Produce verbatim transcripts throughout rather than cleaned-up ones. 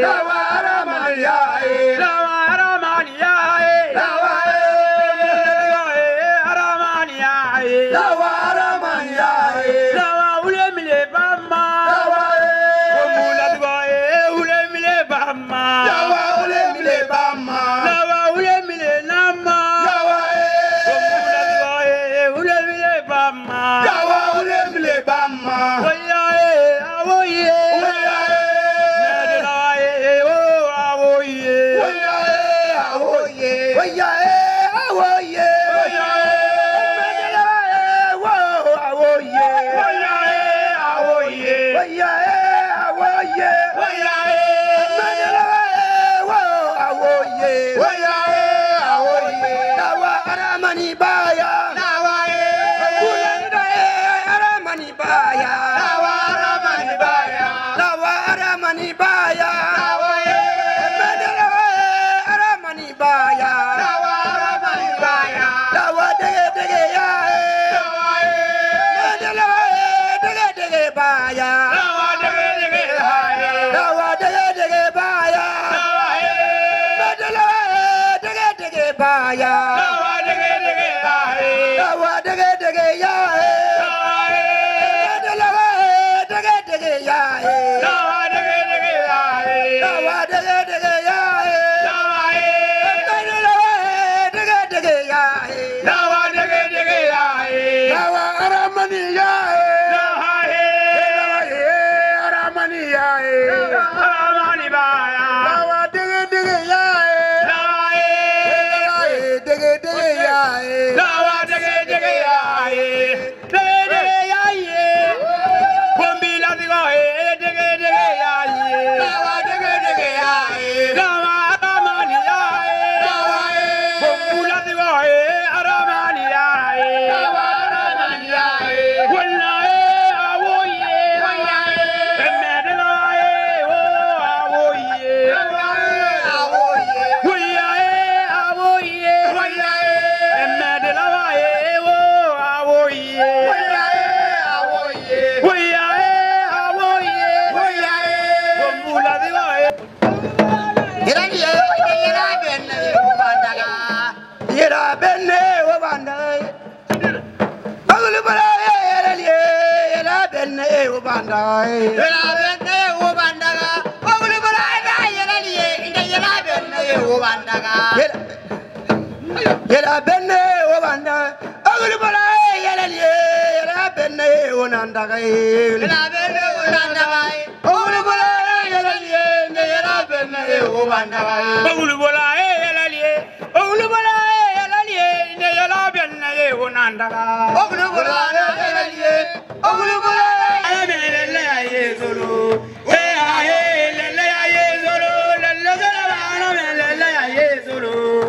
Yela benne wabanda agulu bala yela liye yela benne wonanda gai yela benne wonanda gai agulu bala yela liye yela benne wabanda gai agulu bala yela liye agulu bala yela liye yela benne wonanda gai agulu bala yela liye agulu bala yela liye yezulu he he lele yezulu lele zala lele yezulu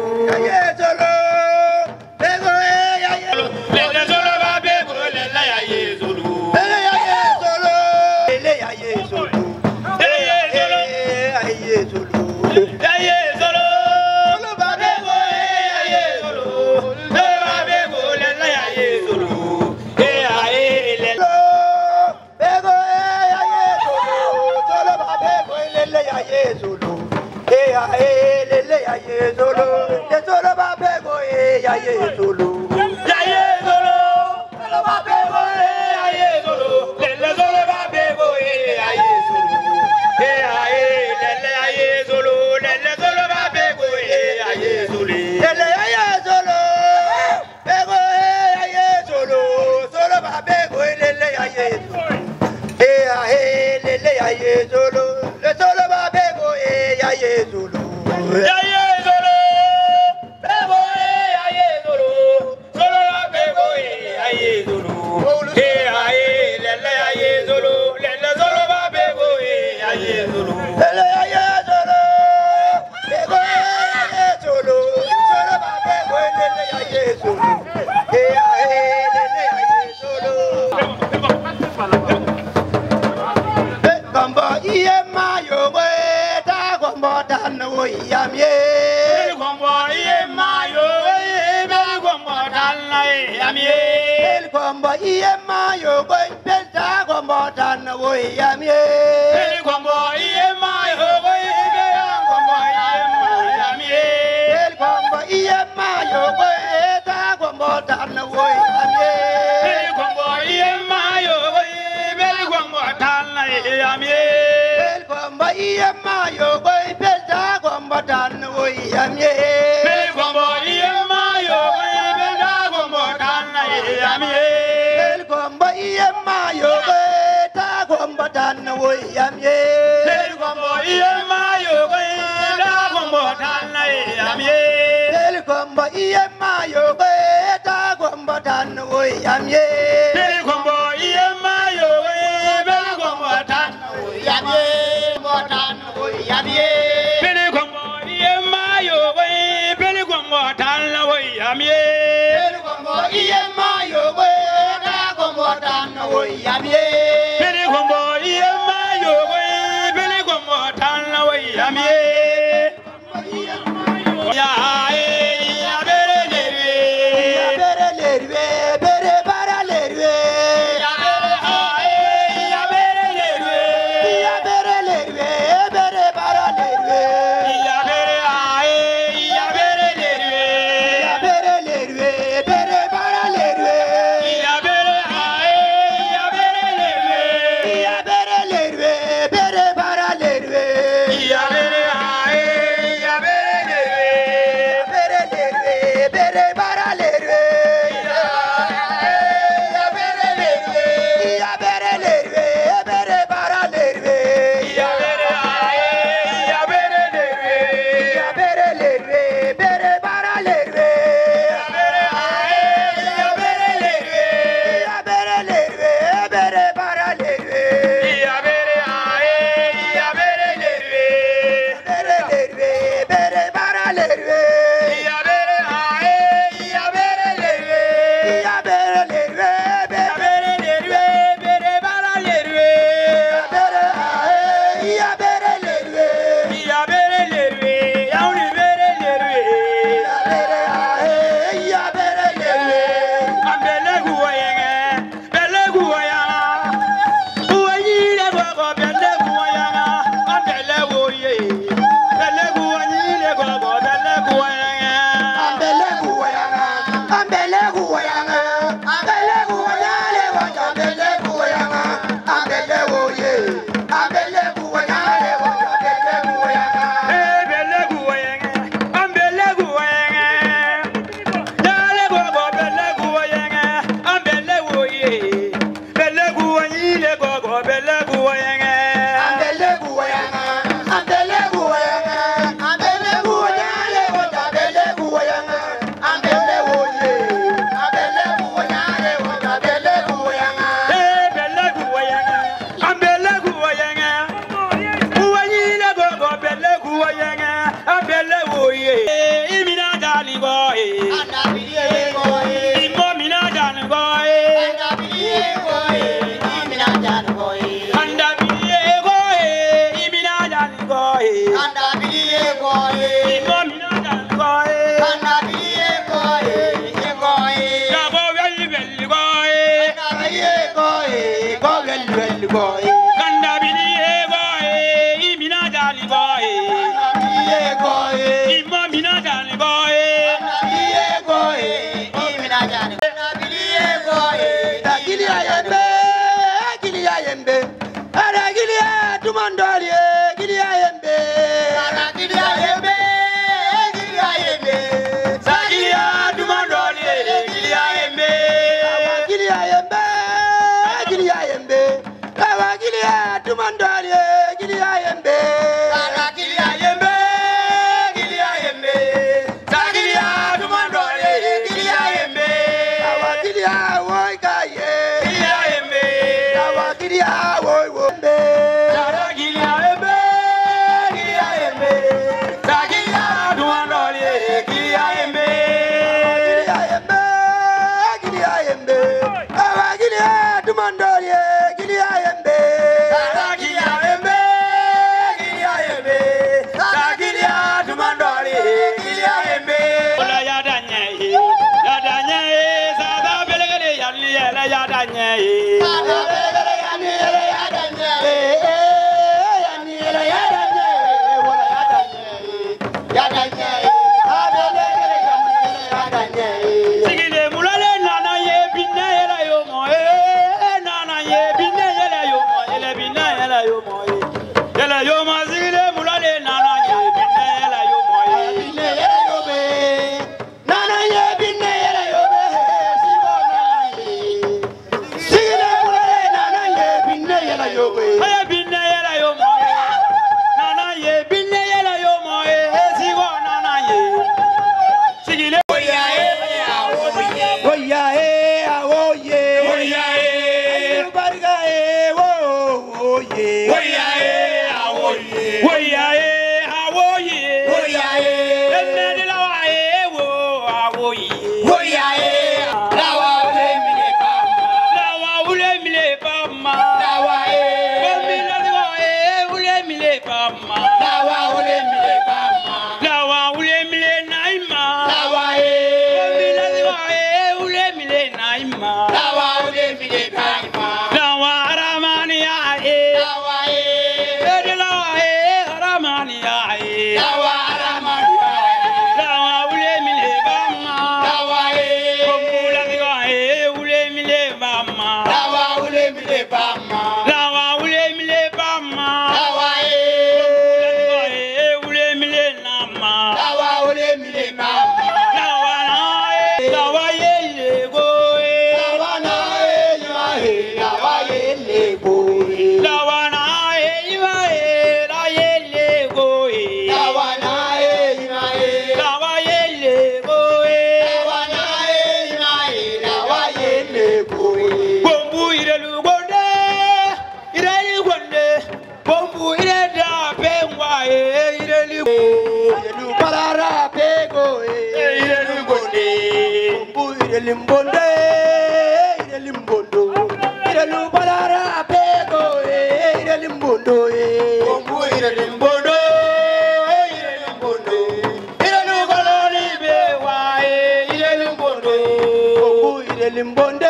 yezulu Yamie, yema yo boy beta gombo tan wo yamye Bele gombo yema yo boy beta gombo tan yamye Bel gombo yema yo beta gombo tan wo yamye Bele gombo yema yo boy beta gombo tan yamye Bel gombo yema yo beta gombo tan wo yamye Bele gombo yema yo boy beta gombo tan yamye Botan wo yamye Bele gombo yema yo boy bele gombo tan yamye Bel gombo yema yo beta gombo tan wo yamye Bele gombo yema yo boy bele gombo tan yamye Ya ya bere lerwe Ya bere lerwe bere bara lerwe ya bere ae ya bere lerwe Ya bere lerwe bere bara lerwe ya bere ae ya bere lerwe Ya bere lerwe bere bara lerwe ya bere ae ya bere lerwe Ya bere lerwe bere bara lerwe ya bere ae ya bere lerwe Bere lerwe bere bara lerwe ya bere lerwe Ya bere lerwe bere bara lerwe ya bere ae ya bere lerwe Ya bere lerwe bere bara lerwe ya bere ae ya bere lerwe Ya bere lerwe bere bara lerwe ya bere ae ya bere lerwe Bere lerwe bere bara lerwe ya bere ae ya bere lerwe Ya bere lerwe bere ya bere lerwe bere bara lerwe bere ae Ya bere lerwe ya bere lerwe ya uri bere lerwe Ya bere ae Ya bere lerwe ambele guwayenge bele guwayanga uwayile gogo bele guwayanga ambele woye bele guwanyile gogo bele guwayanga Ambele guwayanga Ambele guwayanga Ambele guwayale wanja Ambele guwayanga Ambele woye Ambele guwayale wanja Ambele guwayanga eh bele guwayenge ambele guwayenge dale gogo bele guwayenge ambele woye bele guwanyile gogo bele guwayenge Ambele guwayanga Ambele guwayanga Ambele guwayale wanja Ambele guwayanga Ambele woye Ambele guwayale wanja Ambele guwayanga eh bele guwayenge ambele guwayenge uwanyile gogo bele guwayenge ambele woye imina dali goye imo mina dali goye anda biye goye imina dali goye imo mina dali goye gago welli welli goye ganda biye goye imina dali goye imo mina dali goye Gilia yembe, gilia yembe, ara gilia tumandali, gilia yembe, ara gilia yembe, gilia yembe, sagiya dumandoli gilia embe gilia yembe, gilia yembe, ara gilia tumandali, gilia yembe, ara gilia yembe, gilia yembe, sagiya dumandoli gilia embe ara gilia woy kaye, gilia embe ara gilia woy wombe. Sara gilia embe Limbonde, ire limbondo, ire lubalara pego, ire limbondo, bombu ire limbondo, ire limbondo, ire lubalari bewa, ire limbondo, bombu ire limbonde,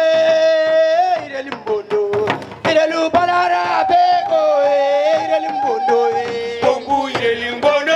ire limbondo, ire lubalara pego, ire limbondo, bombu ire limbondo.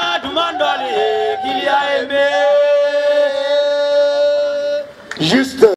Juste